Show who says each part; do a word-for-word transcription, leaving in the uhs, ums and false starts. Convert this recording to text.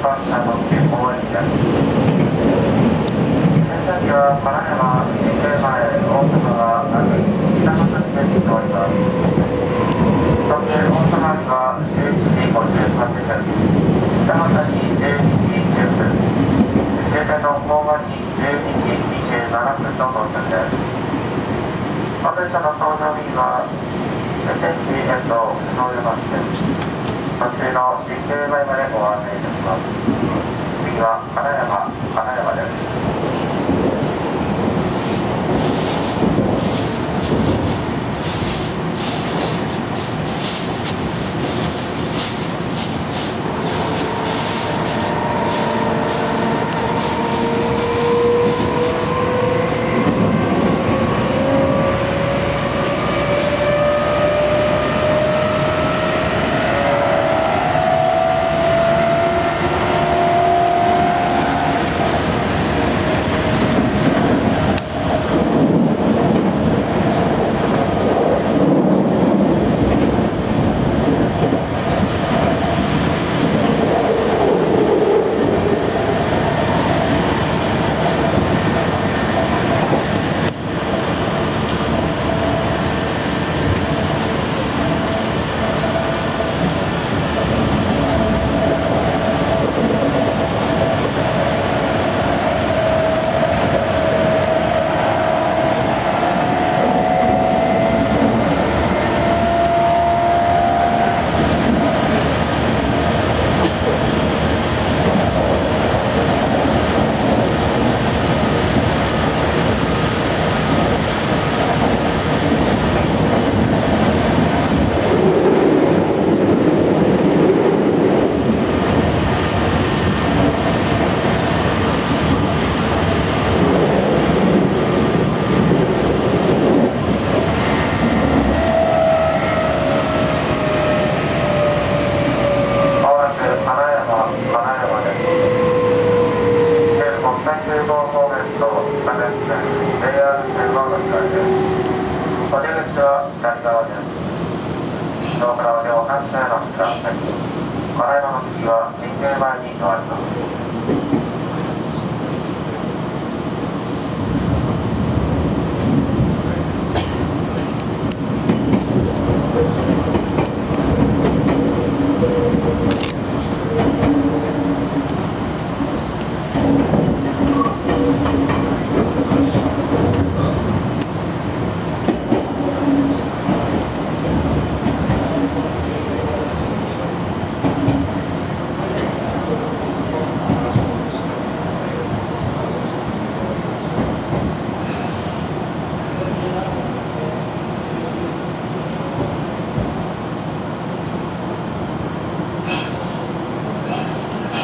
Speaker 1: 幹線の急行駅です。電車機は金山、神宮前、大阪がなく、北の線で行っております。そして大阪駅はじゅういちじごじゅうはっぷん、北の線にじゅうにじじゅっぷん、終点の甲賀にじゅうにじにじゅうななふんの到着です。本列車の搭乗便は天地へと篠山市です。途中の神宮前までご案内いたします。次は金山、金山です。お出口は左側です。後ろから両反対の下、金山の次は神宮前に停まります。